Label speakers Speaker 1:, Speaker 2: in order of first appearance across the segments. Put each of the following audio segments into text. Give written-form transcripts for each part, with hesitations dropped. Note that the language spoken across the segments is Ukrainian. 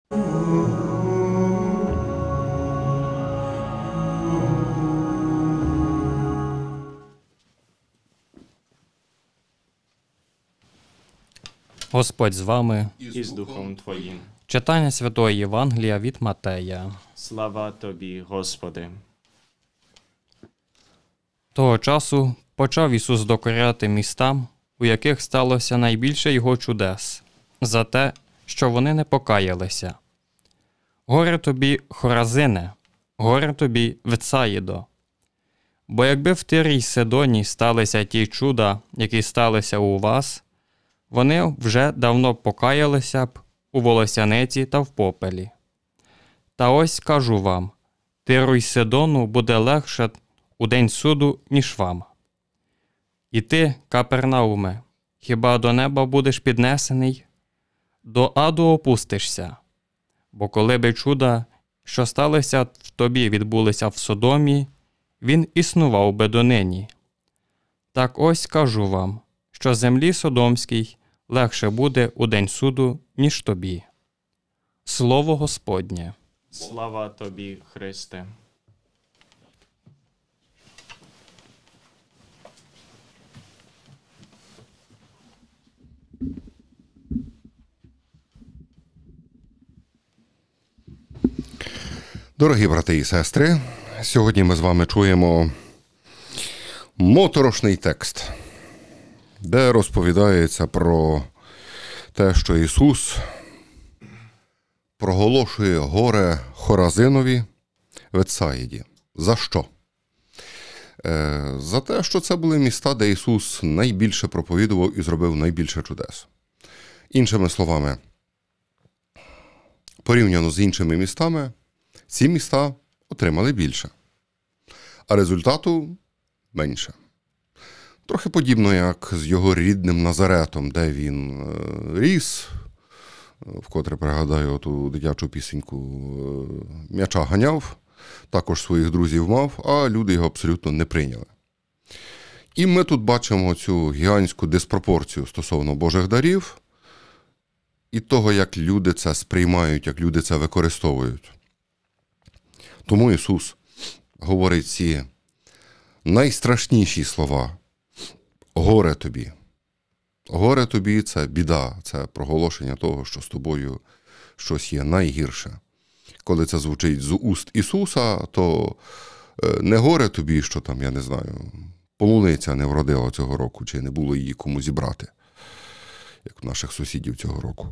Speaker 1: Господь з вами.
Speaker 2: І з Духом Твоїм.
Speaker 1: Читання Святого Євангелія від Матея.
Speaker 2: Слава Тобі, Господи.
Speaker 1: Того часу почав Ісус докоряти містам, у яких сталося найбільше Його чудес, за те, що вони не покаялися. Горе тобі, Хоразине, горе тобі, Вецаїдо. Бо якби в Тирі й Сидоні сталися ті чуда, які сталися у вас, вони вже давно покаялися б у волосяниці та в попелі. Та ось кажу вам, Тиру й Сидону буде легше у день суду, ніж вам. І ти, Капернауме, хіба до неба будеш піднесений? До аду опустишся. Бо коли би чуда, що сталися в тобі, відбулися в Содомі, він існував би донині. Так ось кажу вам, що землі Содомській легше буде у день суду, ніж тобі. Слово Господнє.
Speaker 2: Слава Тобі, Христе.
Speaker 3: Дорогі брати і сестри, сьогодні ми з вами чуємо моторошний текст, де розповідається про те, що Ісус проголошує горе Хоразинові, Вецаїді. За що? За те, що це були міста, де Ісус найбільше проповідував і зробив найбільше чудес. Іншими словами, порівняно з іншими містами, ці міста отримали більше, а результату менше. Трохи подібно, як з його рідним Назаретом, де він ріс, вкотре пригадаю оту дитячу пісеньку, м'яча ганяв, також своїх друзів мав, а люди його абсолютно не прийняли. І ми тут бачимо цю гігантську диспропорцію стосовно Божих дарів і того, як люди це сприймають, як люди це використовують. Тому Ісус говорить ці найстрашніші слова. Горе тобі. Горе тобі – це біда, це проголошення того, що з тобою щось є найгірше. Коли це звучить з уст Ісуса, то не горе тобі, що там, я не знаю, полуниця не вродила цього року, чи не було її кому зібрати, як у наших сусідів цього року.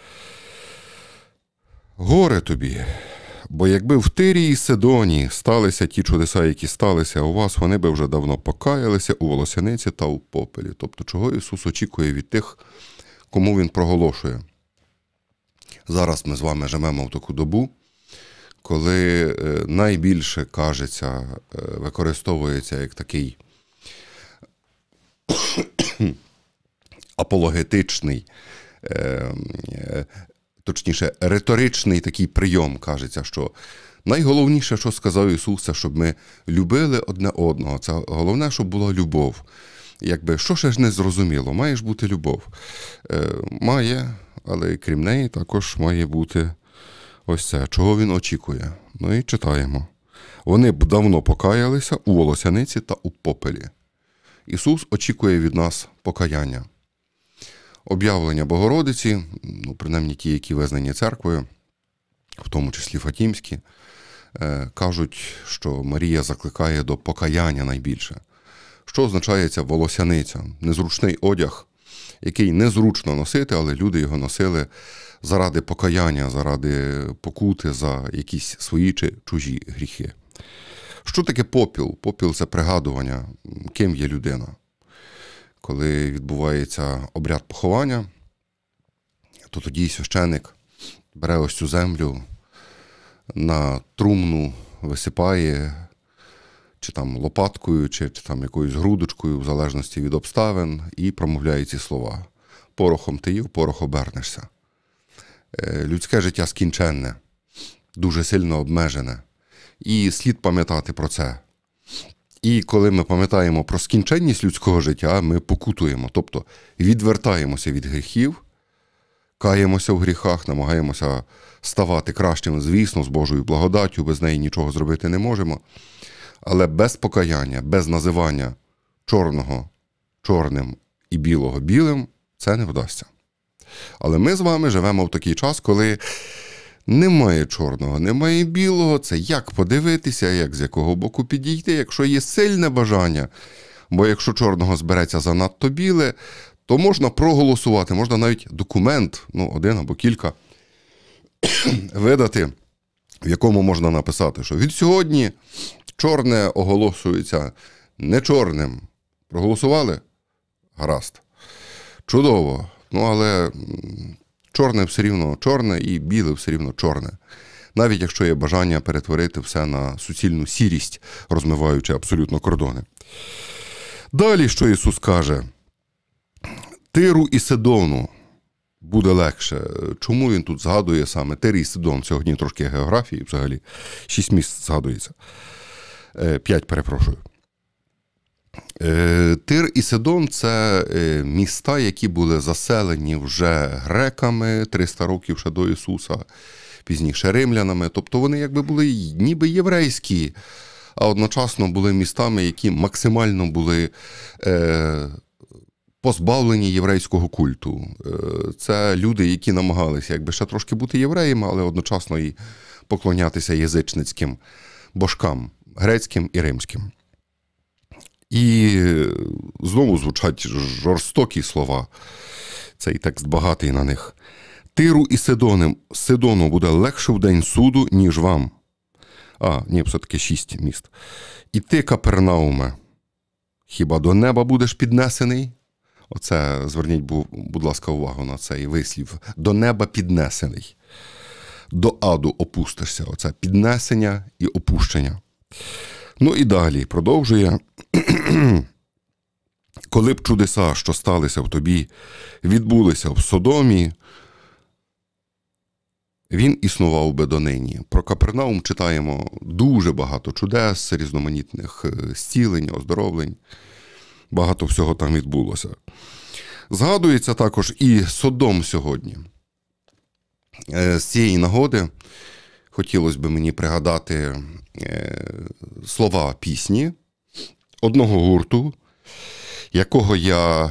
Speaker 3: Горе тобі. Бо якби в Тирі і Сидоні сталися ті чудеса, які сталися у вас, вони би вже давно покаялися у волосяниці та у попелі. Тобто, чого Ісус очікує від тих, кому Він проголошує. Зараз ми з вами живемо в таку добу, коли найбільше, кажеться, використовується як такий апологетичний, точніше, риторичний такий прийом, кажеться, що найголовніше, що сказав Ісус, це щоб ми любили одне одного. Це головне, щоб була любов. Якби, що ще ж не зрозуміло? Має ж бути любов. Має, але крім неї також має бути ось це. Чого Він очікує? Ну і читаємо. Вони б давно покаялися у волосяниці та у попелі. Ісус очікує від нас покаяння. Об'явлення Богородиці, ну, принаймні ті, які визнані церквою, в тому числі Фатімські, кажуть, що Марія закликає до покаяння найбільше. Що означає ця волосяниця? Незручний одяг, який незручно носити, але люди його носили заради покаяння, заради покути за якісь свої чи чужі гріхи. Що таке попіл? Попіл – це пригадування, ким є людина. Коли відбувається обряд поховання, то тоді священик бере ось цю землю, на трумну висипає, чи там лопаткою, чи там якоюсь грудочкою, в залежності від обставин, і промовляє ці слова. Порохом ти їв, порох обернешся. Людське життя скінченне, дуже сильно обмежене. І слід пам'ятати про це. І коли ми пам'ятаємо про скінченність людського життя, ми покутуємо, тобто відвертаємося від гріхів, каємося в гріхах, намагаємося ставати кращими, звісно, з Божою благодаттю, без неї нічого зробити не можемо. Але без покаяння, без називання чорного чорним і білого білим це не вдасться. Але ми з вами живемо в такий час, коли немає чорного, немає білого. Це як подивитися, як з якого боку підійти, якщо є сильне бажання. Бо якщо чорного збереться занадто біле, то можна проголосувати, можна навіть документ, один або кілька, видати, в якому можна написати, що від сьогодні чорне оголошується не чорним. Проголосували? Гаразд. Чудово. Але чорне все рівно чорне і біле все рівно чорне. Навіть якщо є бажання перетворити все на суцільну сірість, розмиваючи абсолютно кордони. Далі, що Ісус каже? Тиру і Сидону буде легше. Чому він тут згадує саме Тир і Сидон? Сьогодні трошки географії взагалі. 6 місць згадується. 5, перепрошую. Тир і Сидон – це міста, які були заселені вже греками 300 років ще до Ісуса, пізніше римлянами. Тобто вони якби були ніби єврейські, а одночасно були містами, які максимально були позбавлені єврейського культу. Це люди, які намагалися якби ще трошки бути євреями, але одночасно і поклонятися язичницьким божкам, грецьким і римським. І знову звучать жорстокі слова. Цей текст багатий на них. Тиру і Сидону буде легше в день суду, ніж вам. Все-таки 6 міст. І ти, Капернауме, хіба до неба будеш піднесений? Оце, зверніть, будь ласка, увагу на цей вислів. До неба піднесений. До аду опустишся. Оце піднесення і опущення. І далі продовжує. Коли б чудеса, що сталися в тобі, відбулися в Содомі, він існував би донині. Про Капернаум читаємо дуже багато чудес, різноманітних зцілень, оздоровлень. Багато всього там відбулося. Згадується також і Содом сьогодні. З цієї нагоди хотілося б мені пригадати слова пісні одного гурту, якого я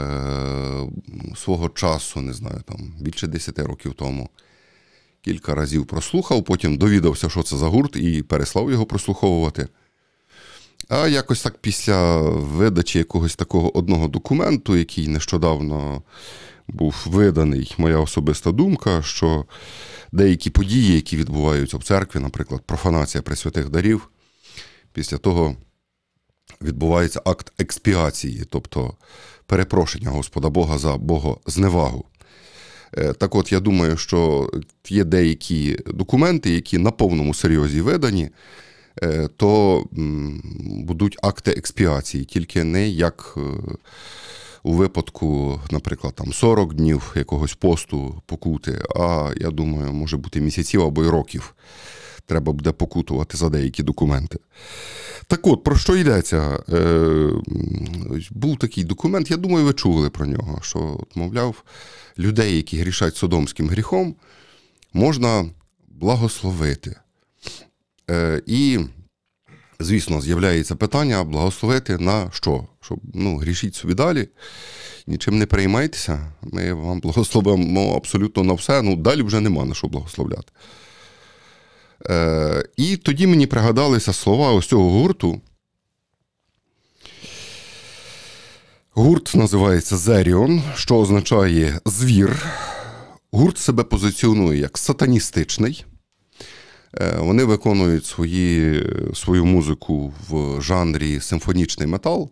Speaker 3: свого часу, не знаю, більше 10 років тому, кілька разів прослухав, потім довідався, що це за гурт, і переслав його прослуховувати. А якось так після видачі якогось такого одного документу, який нещодавно був виданий, моя особиста думка, що деякі події, які відбуваються в церкві, наприклад, профанація пресвятих дарів, після того відбувається акт експіації, тобто перепрошення Господа Бога за богозневагу. Так от, я думаю, що є деякі документи, які на повному серйозі видані, то будуть акти експіації, тільки не як у випадку, наприклад, 40 днів якогось посту, покути, а, я думаю, може бути місяців або й років. Треба буде покутувати за деякі документи. Так от, про що йдеться? Був такий документ, я думаю, ви чули про нього, що, мовляв, людей, які грішать содомським гріхом, можна благословити. І, звісно, з'являється питання, благословити на що? Щоб, грішіть собі далі, нічим не переймайтеся, ми вам благословимо абсолютно на все, далі вже нема на що благословляти. І тоді мені пригадалися слова ось цього гурту. Гурт називається «Зеріон», що означає «звір». Гурт себе позиціонує як сатаністичний. Вони виконують свою музику в жанрі симфонічний метал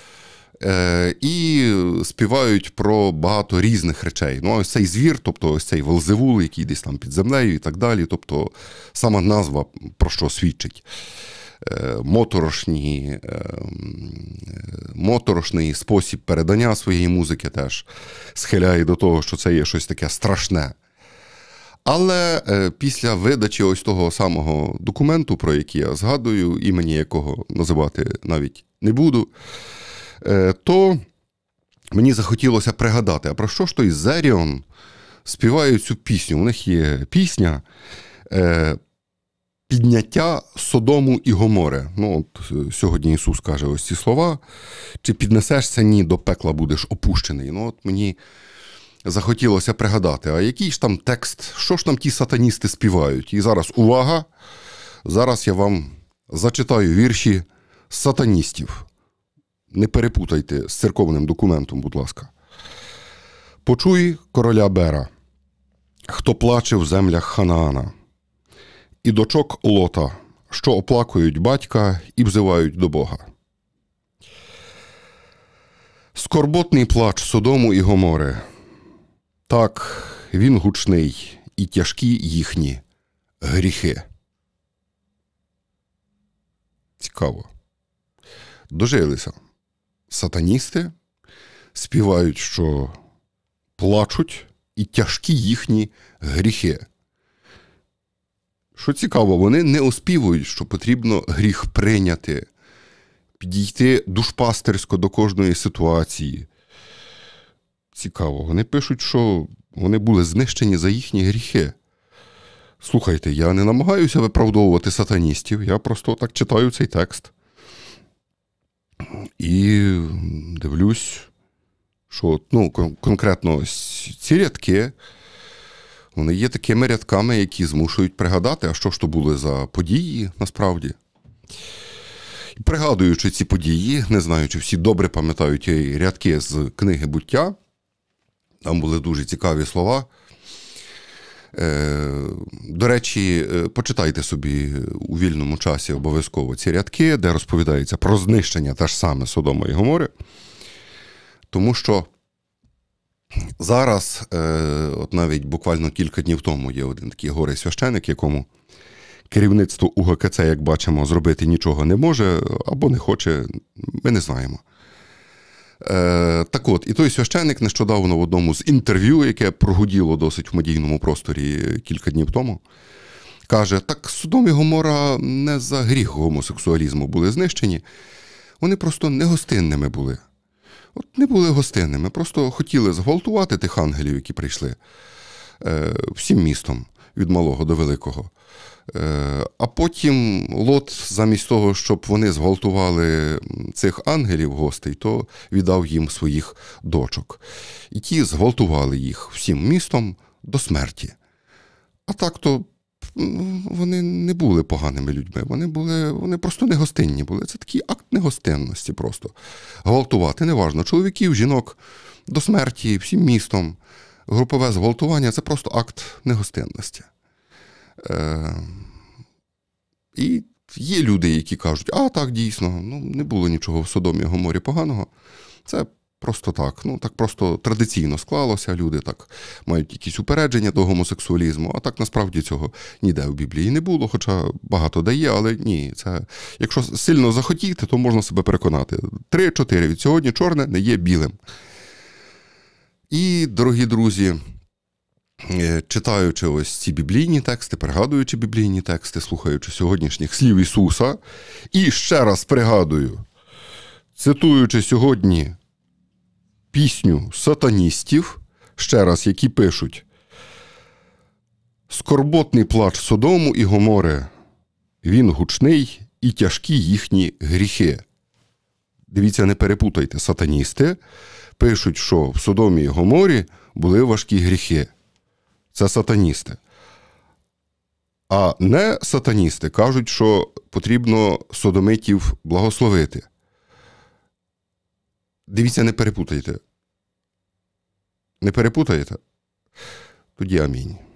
Speaker 3: і співають про багато різних речей. Ось цей звір, тобто ось цей Велзевул, який десь там під землею і так далі, тобто сама назва про що свідчить. Моторошний спосіб передання своєї музики теж схиляє до того, що це є щось таке страшне. Але після видачі ось того самого документу, про який я згадую, імені якого називати навіть не буду, то мені захотілося пригадати, а про що ж той Зеріон співають цю пісню. У них є пісня «Підняття Содому і Гомори». Ну, от сьогодні Ісус каже ось ці слова. «Чи піднесешся? Ні, до пекла будеш опущений». Ну, от мені захотілося пригадати, а який ж там текст, що ж там ті сатаністи співають? І зараз, увага, зараз я вам зачитаю вірші сатаністів. Не перепутайте з церковним документом, будь ласка. «Почуй короля Бера, хто плаче в землях Ханаана, і дочок Лота, що оплакують батька і взивають до Бога. Скорботний плач Содому і Гомори, так він гучний і тяжкі їхні гріхи». Цікаво. Дожилися. Сатаністи співають, що плачуть і тяжкі їхні гріхи. Що цікаво, вони не оспівують, що потрібно гріх прийняти, підійти душпастерсько до кожної ситуації. Цікаво, вони пишуть, що вони були знищені за їхні гріхи. Слухайте, я не намагаюся виправдовувати сатаністів, я просто так читаю цей текст. І дивлюсь, що конкретно ці рядки, вони є такими рядками, які змушують пригадати, а що ж то були за події насправді. І пригадуючи ці події, не знаю, чи всі добре пам'ятають ті рядки з книги «Буття», там були дуже цікаві слова. До речі, почитайте собі у вільному часі обов'язково ці рядки, де розповідається про знищення те ж саме Содома і Гомори. Тому що зараз, от навіть буквально кілька днів тому є один такий горе-священик, якому керівництво УГКЦ, як бачимо, зробити нічого не може або не хоче, ми не знаємо. Так от, і той священик нещодавно в одному з інтерв'ю, яке прогуділо досить в медійному просторі кілька днів тому, каже, так Содом і Гомора не за гріх гомосексуалізму були знищені, вони просто негостинними були. От не були гостинними, просто хотіли зґвалтувати тих ангелів, які прийшли всім містом, від малого до великого. А потім Лот, замість того, щоб вони зґвалтували цих ангелів гостей, то віддав їм своїх дочок. І ті зґвалтували їх всім містом до смерті. А так-то вони не були поганими людьми, вони просто негостинні були. Це такий акт негостинності просто. Гвалтувати, неважно, чоловіків, жінок до смерті всім містом. Групове зґвалтування – це просто акт негостинності. І є люди, які кажуть, а так, дійсно, не було нічого в Содомі і Гоморі поганого. Це просто так, так просто традиційно склалося, люди так мають якісь упередження до гомосексуалізму, а так насправді цього ніде в Біблії не було, хоча багато дає, але ні, це, якщо сильно захотіти, то можна себе переконати. 3-4 від сьогодні чорне не є білим. І, дорогі друзі, читаючи ось ці біблійні тексти, пригадуючи біблійні тексти, слухаючи сьогоднішніх слів Ісуса, і ще раз пригадую, цитуючи сьогодні пісню сатаністів, ще раз, які пишуть: «Скорботний плач Содому і Гомори, він гучний і тяжкі їхні гріхи». Дивіться, не перепутайте, сатаністи пишуть, що в Содомі і Гоморі були важкі гріхи. Це сатаністи. А не сатаністи кажуть, що потрібно содомитів благословити. Дивіться, не перепутайте. Не перепутаєте? Тоді амінь.